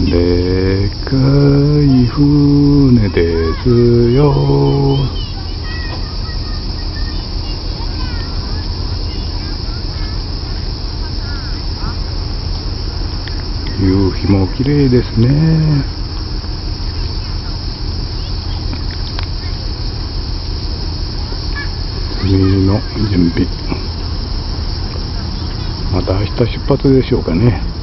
でっかい船ですよ。夕日も綺麗ですね。次の準備、また明日出発でしょうかね。